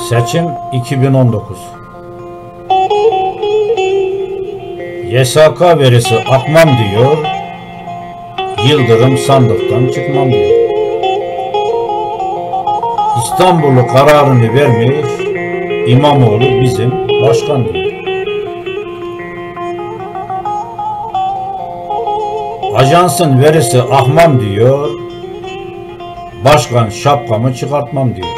Seçim 2019. YSK verisi akmam diyor, Yıldırım sandıktan çıkmam diyor. İstanbul'u kararını vermiş, İmamoğlu bizim başkan diyor. Ajansın verisi akmam diyor, başkan şapkamı çıkartmam diyor.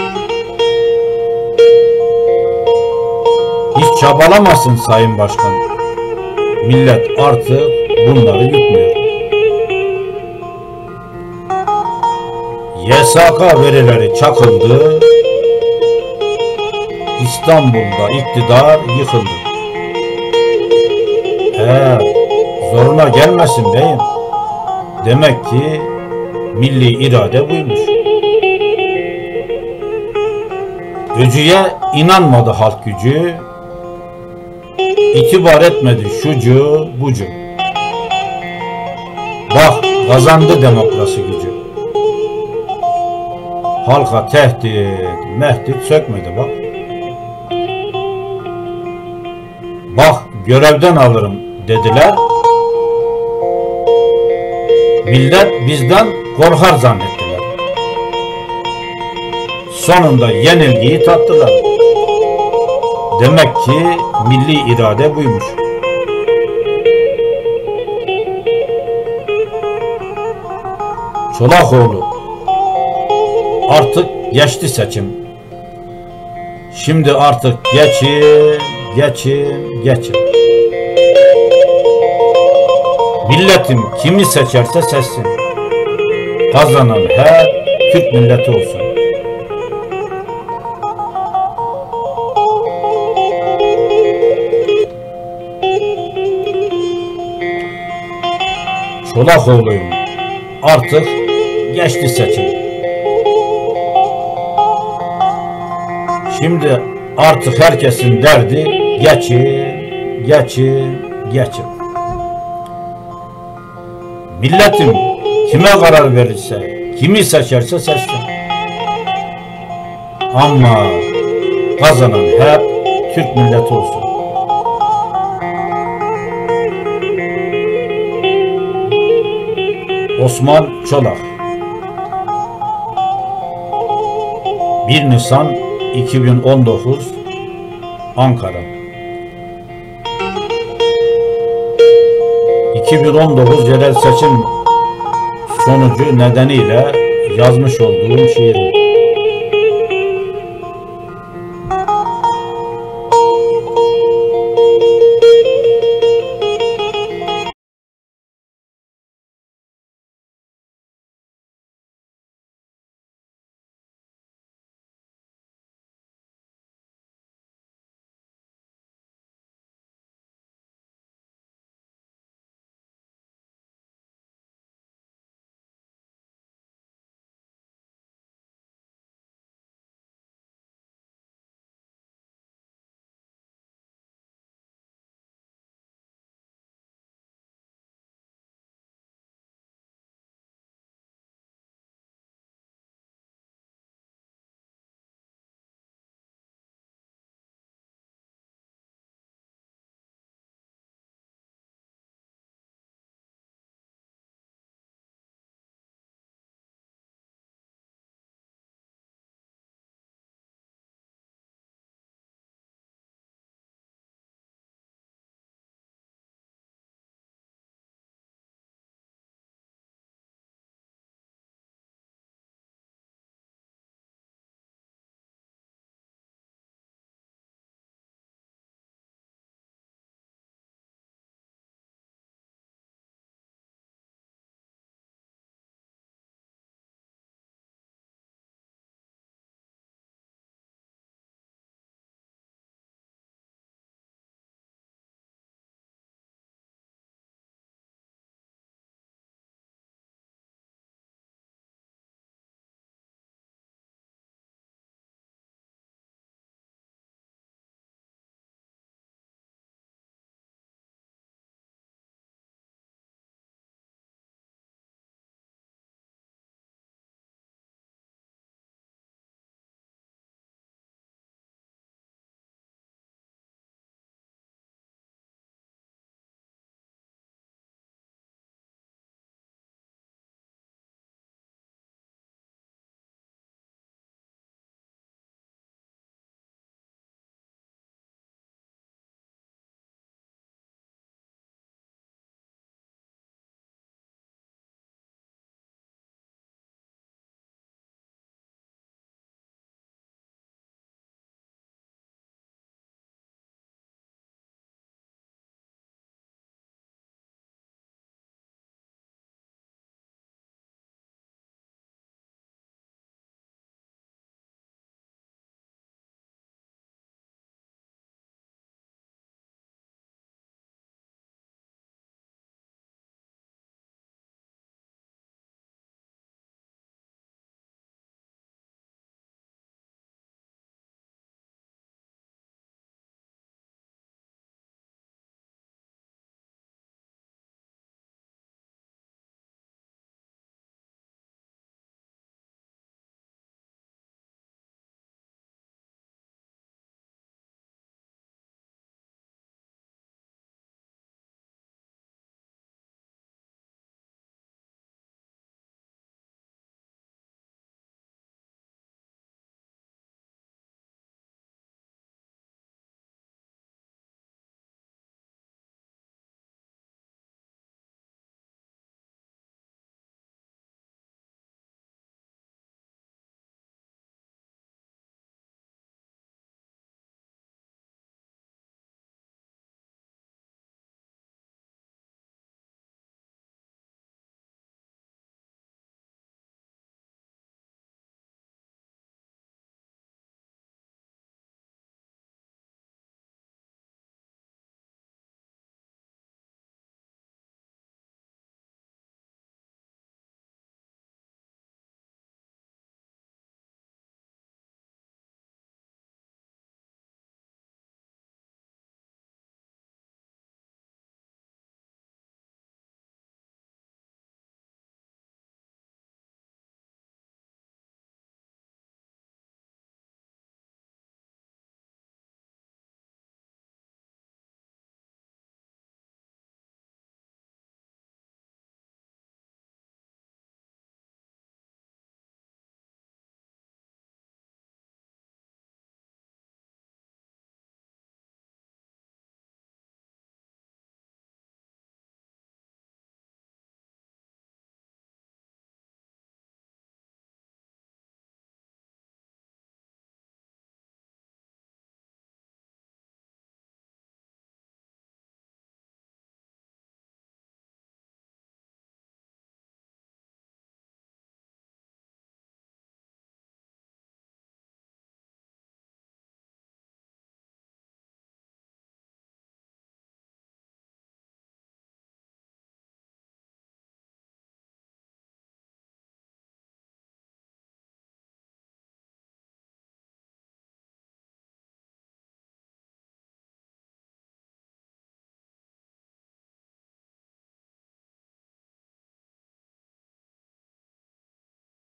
Hiç çabalamasın Sayın Başkan. Millet artık bunları yutmuyor. YSK verileri çakıldı. İstanbul'da iktidar yıkıldı. Zoruna gelmesin beyim. Demek ki milli irade buymuş. Öcüye inanmadı halk gücü. İtibar etmedi şucu bucu. Bak kazandı demokrasi gücü. Halka tehdit mehdit sökmedi bak. Bak görevden alırım dediler. Millet bizden korkar zannettiler. Sonunda yenilgiyi tattılar. Demek ki milli irade buymuş. Çolakoğlu, artık geçti seçim. Şimdi artık geçin. Milletim kimi seçerse seçsin. Kazanan her Türk milleti olsun. Çolakoğlu'yum, artık geçti seçim. Şimdi artık herkesin derdi geçin. Milletim kime karar verirse, kimi seçerse seçsin. Ama kazanan hep Türk milleti olsun. Osman Çolak 1 Nisan 2019 Ankara. 2019 yerel seçim sonucu nedeniyle yazmış olduğum şiirim.